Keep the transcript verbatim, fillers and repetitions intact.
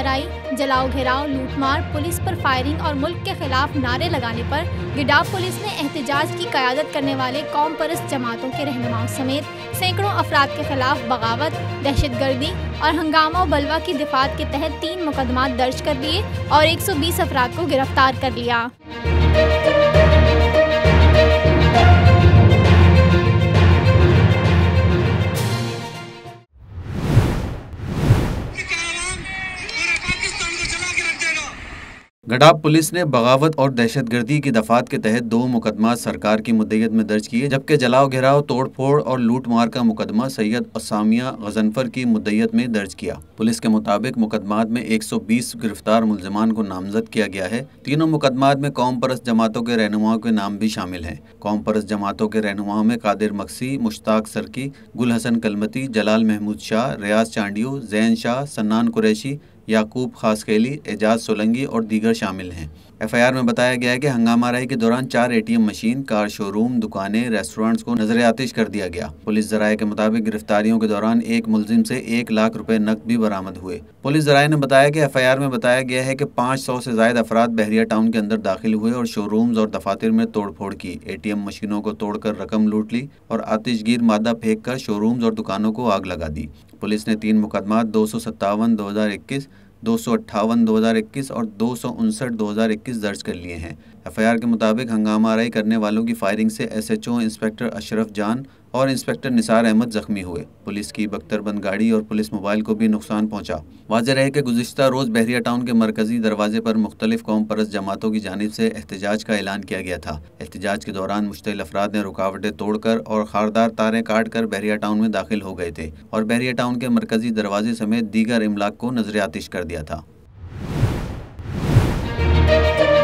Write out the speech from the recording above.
आराई, जलाओ घेराव, लूटमार, पुलिस पर फायरिंग और मुल्क के खिलाफ नारे लगाने पर गिडाब पुलिस ने एहतजाज की क़यादत करने वाले कौम परस्त जमातों के रहनुमाओं समेत सैकड़ों अफराद के खिलाफ बगावत, दहशतगर्दी और हंगामा बलवा की दिफात के तहत तीन मुकदमात दर्ज कर लिए और एक सौ बीस अफराद को गिरफ्तार कर लिया। गिडाब पुलिस ने बगावत और दहशतगर्दी की दफात के तहत दो मुकदमा सरकार की मुद्दत में दर्ज किए, जबकि जलाओ घेराव, तोड़फोड़ और लूटमार का मुकदमा सैयद असामिया गजनफर की मुद्दत में दर्ज किया। पुलिस के मुताबिक मुकदमात में एक सौ बीस गिरफ्तार मुलजमान को नामजद किया गया है। तीनों मुकदमात में कौम परस्त जमातों के रहनुमाओं के नाम भी शामिल हैं। कौम परस्त जमातों के रहनुमाओं में कादिर मक्सी, मुश्ताक सरकी, गुल हसन कलमती, जलाल महमूद शाह, रियाज चांडियो, जैन शाह, सन्नान कुरैशी, याकूब खासकेली, एजाज सोलंगी और दीगर शामिल हैं। एफ आई आर में बताया गया है कि हंगामा राही के दौरान चार A T M machine, car showroom, दुकानें, रेस्टोरेंट्स को नजर आतिश कर दिया गया। पुलिस जराये के मुताबिक गिरफ्तारियों के दौरान एक मुलजिम से एक लाख रुपए नकद भी बरामद हुए। पुलिस जराये ने बताया कि एफ आई आर में बताया गया है कि पाँच सौ से ज्यादा अफराद बहरिया टाउन के अंदर दाखिल हुए और शोरूम्स और दफातर में तोड़फोड़ की, ए टी एम मशीनों को तोड़कर रकम लूट ली और आतिशगीर मादा फेंक कर शोरूम्स और दुकानों को आग लगा दी। पुलिस ने तीन मुकदमात दो सौ सत्तावन दो हजार इक्कीस दो सौ अट्ठावन दो हजार इक्कीस और दो सौ उनसठ दो हजार इक्कीस दर्ज कर लिए हैं। एफ आई आर के मुताबिक हंगामा आराई करने वालों की फायरिंग से S H O inspector Ashraf Jan और इंस्पेक्टर निसार अहमद जख्मी हुए। पुलिस की बख्तरबंद गाड़ी और पुलिस मोबाइल को भी नुकसान पहुंचा। वाज़ेह रहे कि गुज़िश्ता रोज़ बहरिया टाउन के मरकजी दरवाजे पर मुख्तलिफ कौम परस्त जमातों की जानिब से एहतजाज का ऐलान किया गया था। एहतजाज के दौरान मुश्तइल अफराद ने रुकावटें तोड़कर और खारदार तारें काट कर बहरिया टाउन में दाखिल हो गए थे और बहरिया टाउन के मरकजी दरवाजे समेत दीगर इमलाक को नजर आतिश कर दिया था।